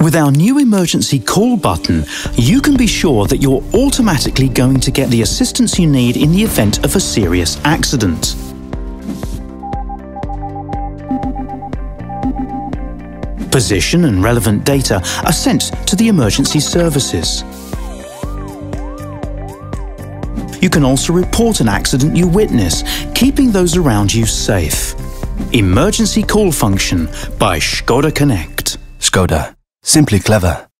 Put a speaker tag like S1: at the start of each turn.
S1: With our new emergency call button, you can be sure that you're automatically going to get the assistance you need in the event of a serious accident. Position and relevant data are sent to the emergency services. You can also report an accident you witness, keeping those around you safe. Emergency call function by Škoda Connect.
S2: Škoda. Simply clever.